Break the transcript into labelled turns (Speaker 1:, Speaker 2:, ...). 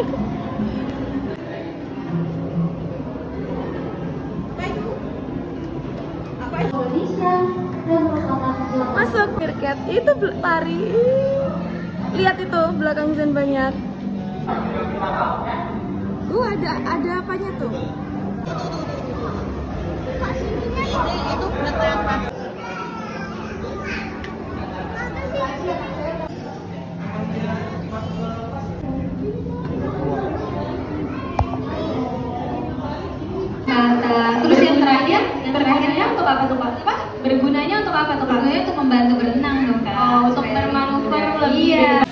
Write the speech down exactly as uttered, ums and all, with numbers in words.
Speaker 1: Masuk Meerkat itu lari. Lihat itu belakang Zen banyak. Uh ada ada apanya tuh? Itu belakang.
Speaker 2: Kata terus yang terakhir, yang terakhirnya untuk apa tuh Pak? Bergunanya untuk apa tuh Pak? Bergunanya untuk membantu berenang dong Kak. Oh, untuk bermanuver lebih. Iya.